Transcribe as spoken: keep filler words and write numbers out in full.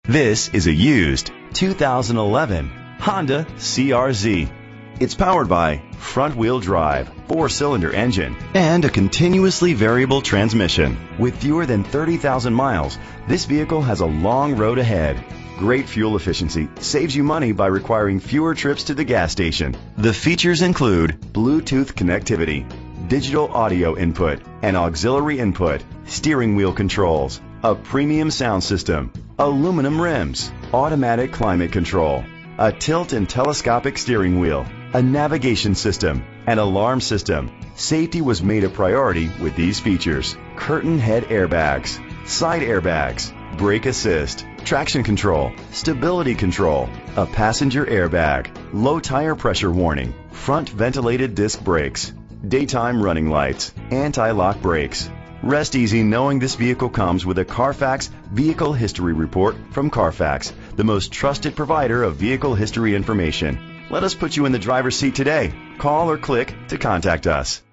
This is a used two thousand eleven Honda C R Z. It's powered by front-wheel drive, four-cylinder engine, and a continuously variable transmission. With fewer than thirty thousand miles, this vehicle has a long road ahead. Great fuel efficiency saves you money by requiring fewer trips to the gas station. The features include Bluetooth connectivity, digital audio input and auxiliary input, steering wheel controls, a premium sound system, aluminum rims, automatic climate control, a tilt and telescopic steering wheel, a navigation system, an alarm system. Safety was made a priority with these features: curtain head airbags, side airbags, brake assist, traction control, stability control, a passenger airbag, low tire pressure warning, front ventilated disc brakes, daytime running lights, anti-lock brakes. Rest easy knowing this vehicle comes with a Carfax Vehicle History Report from Carfax, the most trusted provider of vehicle history information. Let us put you in the driver's seat today. Call or click to contact us.